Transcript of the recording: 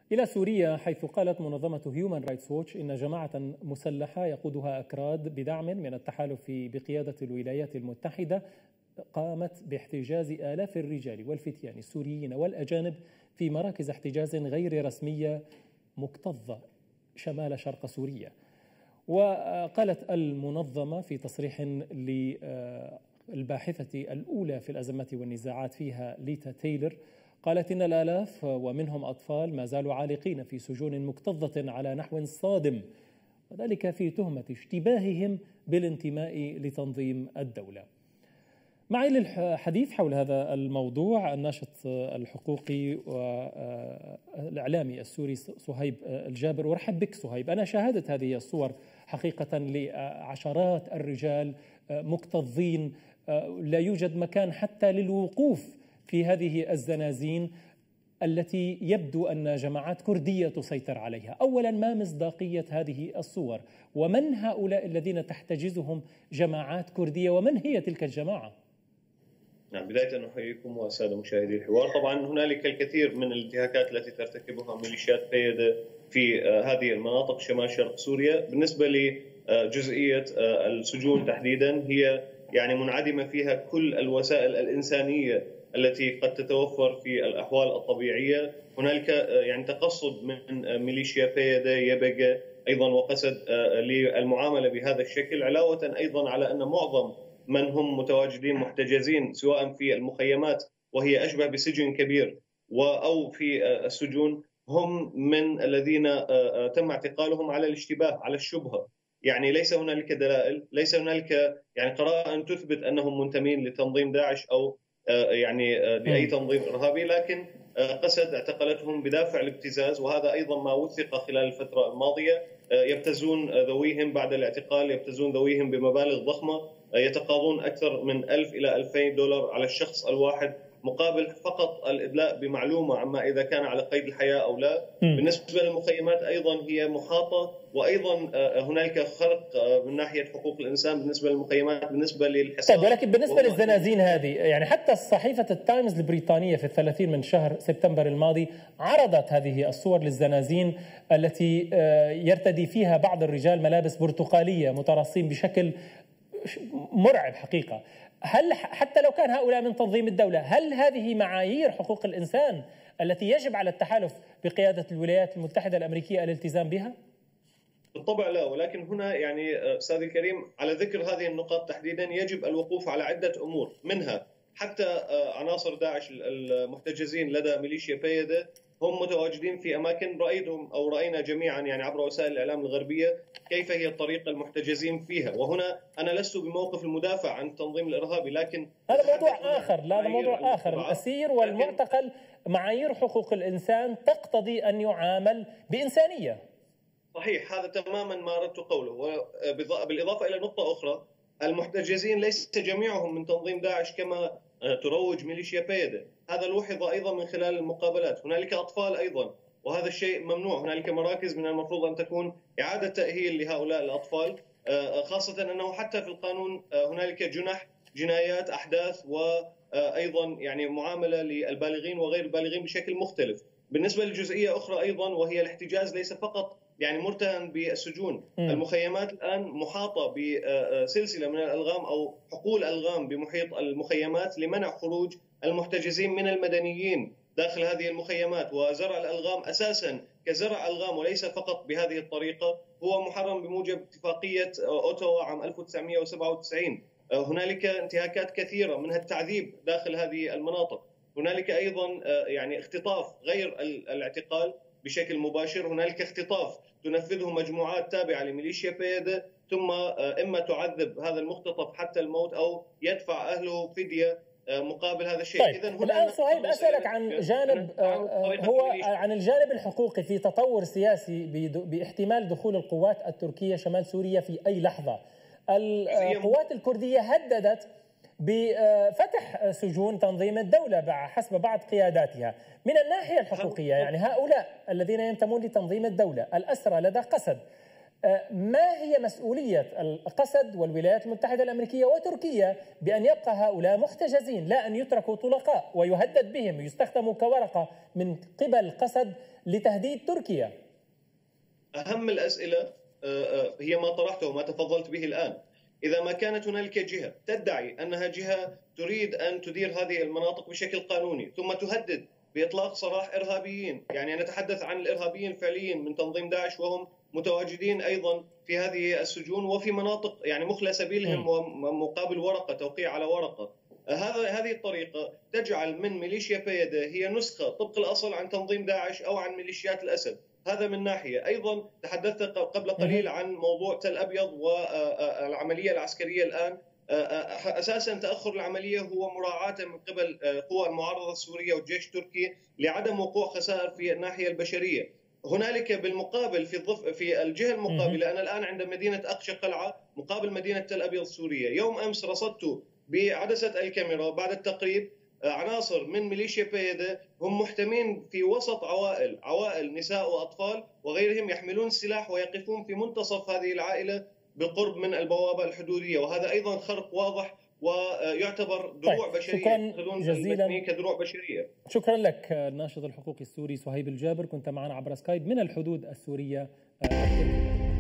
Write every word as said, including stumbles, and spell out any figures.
إلى سوريا، حيث قالت منظمة هيومان رايتس ووتش إن جماعة مسلحة يقودها أكراد بدعم من التحالف بقيادة الولايات المتحدة قامت باحتجاز آلاف الرجال والفتيان السوريين والأجانب في مراكز احتجاز غير رسمية مكتظة شمال شرق سوريا. وقالت المنظمة في تصريح للباحثة الأولى في الأزمات والنزاعات فيها ليتا تايلر، قالت إن الآلاف ومنهم أطفال ما زالوا عالقين في سجون مكتظة على نحو صادم، وذلك في تهمة اشتباههم بالانتماء لتنظيم الدولة. معي للحديث حول هذا الموضوع الناشط الحقوقي والإعلامي السوري صهيب الجابر. وارحب بك صهيب. أنا شاهدت هذه الصور حقيقة لعشرات الرجال مكتظين، لا يوجد مكان حتى للوقوف في هذه الزنازين التي يبدو أن جماعات كردية تسيطر عليها. أولا، ما مصداقية هذه الصور؟ ومن هؤلاء الذين تحتجزهم جماعات كردية؟ ومن هي تلك الجماعة؟ نعم، بداية أحييكم وأسادة مشاهدي الحوار. طبعا هنالك الكثير من الانتهاكات التي ترتكبها ميليشيات قيادة في هذه المناطق شمال شرق سوريا. بالنسبة لجزئية السجون تحديدا، هي يعني منعدمة فيها كل الوسائل الإنسانية التي قد تتوفر في الأحوال الطبيعية. هنالك يعني تقصد من ميليشيا قيادة يبقى أيضا وقصد للمعاملة بهذا الشكل، علاوة أيضا على أن معظم من هم متواجدين محتجزين سواء في المخيمات وهي أشبه بسجن كبير أو في السجون هم من الذين تم اعتقالهم على الاشتباه، على الشبهة. يعني ليس هنالك دلائل، ليس هنالك يعني قرائن تثبت أنهم منتمين لتنظيم داعش أو يعني لأي تنظيم إرهابي، لكن قسد اعتقلتهم بدافع الابتزاز، وهذا أيضا ما وثق خلال الفترة الماضية. يبتزون ذويهم بعد الاعتقال، يبتزون ذويهم بمبالغ ضخمة، يتقاضون أكثر من ألف إلى ألفين دولار على الشخص الواحد مقابل فقط الإدلاء بمعلومة عما إذا كان على قيد الحياة أو لا. م. بالنسبة للمخيمات أيضا هي محاطة، وأيضا هنالك خرق من ناحية حقوق الإنسان بالنسبة للمخيمات، بالنسبة للحصار. طيب، ولكن بالنسبة للزنازين هذه، يعني حتى صحيفة التايمز البريطانية في الثلاثين من شهر سبتمبر الماضي عرضت هذه الصور للزنازين التي يرتدي فيها بعض الرجال ملابس برتقالية متراصين بشكل مرعب حقيقة. هل حتى لو كان هؤلاء من تنظيم الدولة، هل هذه معايير حقوق الإنسان التي يجب على التحالف بقيادة الولايات المتحدة الأمريكية الالتزام بها؟ بالطبع لا، ولكن هنا يعني أستاذي الكريم على ذكر هذه النقاط تحديدا يجب الوقوف على عدة أمور، منها حتى عناصر داعش المحتجزين لدى ميليشيا قيادة هم متواجدين في أماكن رأيتهم أو رأينا جميعا يعني عبر وسائل الإعلام الغربية كيف هي الطريقة المحتجزين فيها. وهنا أنا لست بموقف المدافع عن التنظيم الإرهابي، لكن هذا موضوع آخر. لا، هذا موضوع آخر. الأسير والمعتقل معايير حقوق الإنسان تقتضي أن يعامل بإنسانية. صحيح، هذا تماما ما أردت قوله. وبالإضافة إلى نقطة أخرى، المحتجزين ليس جميعهم من تنظيم داعش كما تروج ميليشيا قيادة. هذا لوحظ أيضا من خلال المقابلات. هنالك أطفال أيضا، وهذا الشيء ممنوع. هنالك مراكز من المفروض أن تكون إعادة تأهيل لهؤلاء الأطفال، خاصة أنه حتى في القانون هنالك جنح جنايات أحداث، وأيضا يعني معاملة للبالغين وغير البالغين بشكل مختلف. بالنسبة لجزئية أخرى أيضا وهي الاحتجاز، ليس فقط يعني مرتهن بالسجون. م. المخيمات الآن محاطة بسلسلة من الألغام أو حقول ألغام بمحيط المخيمات لمنع خروج المحتجزين من المدنيين داخل هذه المخيمات. وزرع الألغام أساسا كزرع ألغام وليس فقط بهذه الطريقة هو محرم بموجب اتفاقية أوتوا عام ألف وتسعمئة وسبعة وتسعين. هنالك انتهاكات كثيرة منها التعذيب داخل هذه المناطق. هنالك أيضا يعني اختطاف غير الاعتقال بشكل مباشر. هنالك اختطاف تنفذه مجموعات تابعة لميليشيا قيادة، ثم إما تعذب هذا المختطف حتى الموت أو يدفع أهله فدية مقابل هذا الشيء. طيب، إذن الآن صهيب أسألك عن جانب هو عن الجانب الحقوقي في تطور سياسي باحتمال دخول القوات التركية شمال سوريا في أي لحظة. القوات الكردية هددت بفتح سجون تنظيم الدولة حسب بعض قياداتها. من الناحية الحقوقية، يعني هؤلاء الذين ينتمون لتنظيم الدولة الأسرى لدى قسد، ما هي مسؤولية القسد والولايات المتحدة الأمريكية وتركيا بأن يبقى هؤلاء محتجزين، لا أن يتركوا طلقاء ويهدد بهم ويستخدموا كورقة من قبل قسد لتهديد تركيا؟ أهم الأسئلة هي ما طرحته وما تفضلت به الآن. إذا ما كانت هنالك جهة تدعي أنها جهة تريد أن تدير هذه المناطق بشكل قانوني ثم تهدد بإطلاق سراح إرهابيين، يعني نتحدث عن الإرهابيين الفعليين من تنظيم داعش وهم متواجدين أيضا في هذه السجون وفي مناطق يعني مخلى سبيلهم مقابل ورقة، توقيع على ورقة. هذا هذه الطريقة تجعل من ميليشيا بيدا هي نسخة طبق الأصل عن تنظيم داعش أو عن ميليشيات الأسد. هذا من ناحية. أيضا تحدثت قبل قليل عن موضوع تل أبيض والعملية العسكرية الآن. أساسا تأخر العملية هو مراعاة من قبل قوى المعارضة السورية والجيش التركي لعدم وقوع خسائر في الناحية البشرية. هنالك بالمقابل في الضف في الجهة المقابلة، أنا الآن عند مدينة أقشى قلعة مقابل مدينة تل أبيض السورية. يوم أمس رصدت بعدسة الكاميرا بعد التقريب عناصر من ميليشيا بيدا هم محتمين في وسط عوائل عوائل نساء وأطفال وغيرهم يحملون السلاح ويقفون في منتصف هذه العائلة بالقرب من البوابة الحدودية، وهذا أيضا خرق واضح ويعتبر دروع طيب. بشرية. شكرا جزيلا كدروع بشرية. شكرا لك الناشط الحقوقي السوري صهيب الجابر، كنت معنا عبر سكايب من الحدود السورية.